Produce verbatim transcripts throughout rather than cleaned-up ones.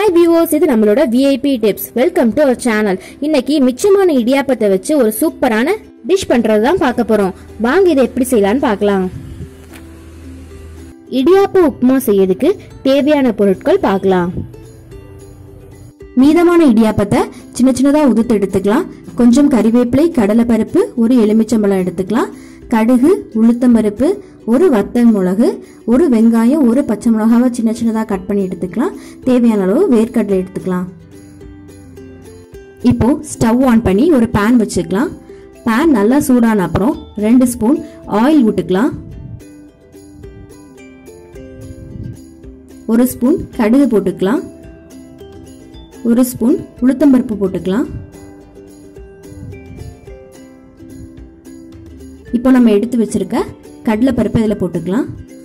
Hi viewers, இது நம்மளோட VIP tips. Welcome to our channel. இன்னைக்கு மிச்சமான இடியாப்பத்தை வச்சு ஒரு சூப்பரான டிஷ் பண்றது தான் பார்க்க போறோம். வாங்க இதை எப்படி செய்யலாம்னு பார்க்கலாம். இடியாப்ப உப்புமா செய்யறதுக்கு தேவையான பொருட்கள் பார்க்கலாம். மீதமான இடியாப்பத்தை சின்ன சின்னதா உதுத்து எடுத்துக்கலாம். கொஞ்சம் கறிவேப்பிலை, கடலைப்பருப்பு, ஒரு எலுமிச்சம்பழம் எடுத்துக்கலாம். கடுகு, உளுத்தம்பருப்பு, ஒரு வத்தல் மிளகு, ஒரு வெங்காயம், ஒரு பச்சை மிளகாவை சின்ன சின்னதாக கட் பண்ணி எடுத்துக்கலாம். தேவையான அளவு வேர்க்கடலை எடுத்துக்கலாம். இப்போ ஸ்டவ் ஆன் பண்ணி ஒரு பேன் வச்சுக்கலாம். பேன் நல்லா சூடான அப்புறம் ரெண்டு ஸ்பூன் ஆயில் விட்டுக்கலாம். ஒரு ஸ்பூன் கடுகு போட்டுக்கலாம். ஒரு ஸ்பூன் உளுத்தம்பருப்பு போட்டுக்கலாம். இப்போ நம்ம எடுத்து வச்சிருக்க கடலை பருப்பு இதில் போட்டுக்கலாம்.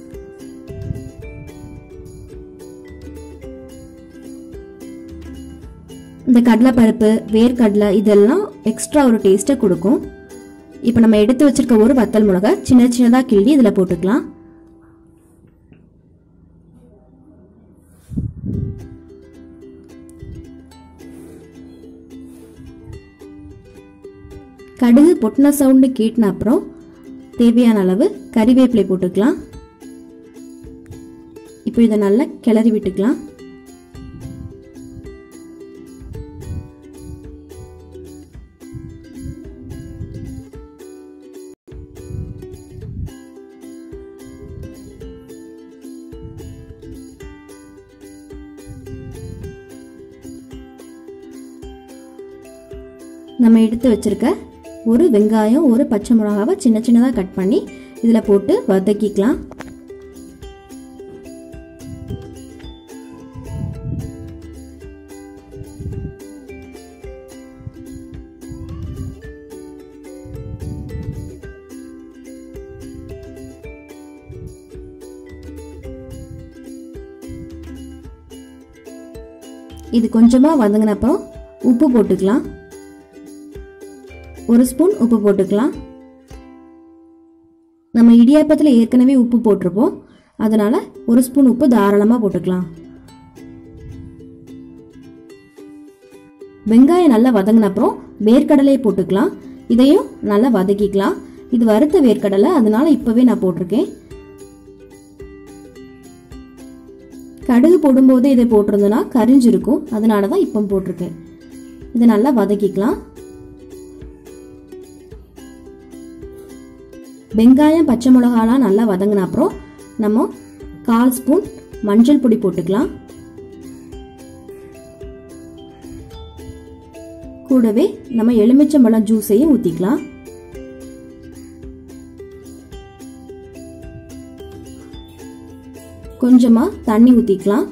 இந்த கடலை பருப்பு, வேர்க்கடலை இதெல்லாம் எக்ஸ்ட்ரா ஒரு டேஸ்ட்டை கொடுக்கும். இப்போ நம்ம எடுத்து வச்சிருக்க ஒரு வத்தல் மிளகா சின்ன சின்னதாக கிள்ளி இதில் போட்டுக்கலாம். கடுகு பொட்டின சவுண்டு கேட்டின அப்புறம் தேவையான அளவு கறிவேப்பிலை போட்டுக்கலாம். இப்போ இதை நல்லா கிளறி விட்டுக்கலாம். நம்ம எடுத்து வச்சிருக்க ஒரு வெங்காயம், ஒரு பச்சை மிளகாவை சின்ன சின்னதாக கட் பண்ணி இதில் போட்டு வதக்கிக்கலாம். இது கொஞ்சமாக வதங்கின அப்புறம் உப்பு போட்டுக்கலாம். ஒரு ஸ்பூன் உப்பு போட்டுக்கலாம். நம்ம இடியாப்பத்தில் ஏற்கனவே உப்பு போட்டிருப்போம், அதனால ஒரு ஸ்பூன் உப்பு தாராளமாக போட்டுக்கலாம். வெங்காயம் நல்லா வதங்கின அப்புறம் வேர்க்கடலையை போட்டுக்கலாம். இதையும் நல்லா வதக்கிக்கலாம். இது வறுத்த வேர்க்கடலை, அதனால இப்பவே நான் போட்டிருக்கேன். கடுகு போடும்போது இதை போட்டிருந்தோன்னா கரிஞ்சிருக்கும், அதனால தான் இப்போ போட்டிருக்கேன். இதை நல்லா வதக்கிக்கலாம். வெங்காயம், பச்சை மிளகாலாம் நல்லா வதங்கின அப்புறம் நம்ம கால் ஸ்பூன் மஞ்சள் பொடி போட்டுக்கலாம். கூடவே நம்ம எலுமிச்சம்பழம் ஜூஸையும் ஊற்றிக்கலாம். கொஞ்சமா தண்ணி ஊற்றிக்கலாம்.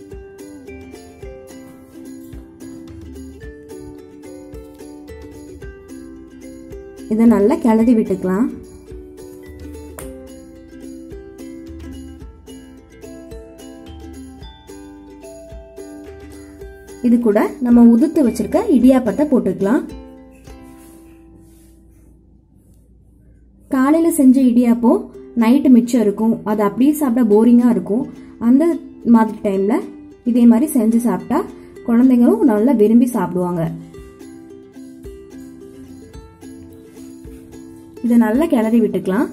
இதை நல்லா கிளறி விட்டுக்கலாம். இது கூட நம்ம உதுத்து வச்சிருக்க இடியாப்பத்தை போட்டுக்கலாம். காலையில செஞ்ச இடியாப்பம் நைட்டு மிச்சம் இருக்கும், அது அப்படியே சாப்பிட்டா போரிங்கா இருக்கும். அந்த மாதிரி டைம்ல இதே மாதிரி செஞ்சு சாப்பிட்டா குழந்தைங்களும் நல்லா விரும்பி சாப்பிடுவாங்க. இதை நல்லா கிளறி விட்டுக்கலாம்.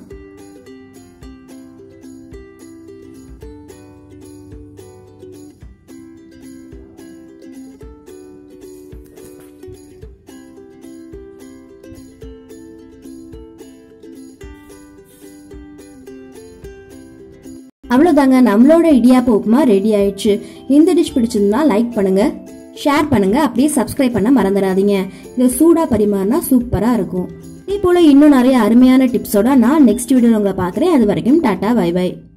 அவ்வளோதாங்க, நம்மளோட இடியாப்ப உப்புமா ரெடி ஆயிடுச்சு. இந்த டிஷ் பிடிச்சிருந்தா லைக் பண்ணுங்க, ஷேர் பண்ணுங்க, அப்படியே சப்ஸ்கிரைப் பண்ண மறந்துடாதீங்க. இதை சூடா பரிமாறினா சூப்பரா இருக்கும். இதே போல இன்னும் நிறைய அருமையான டிப்ஸோட நான் நெக்ஸ்ட் வீடியோல உங்களை பார்க்குறேன். அது வரைக்கும் டாடா, பை பை.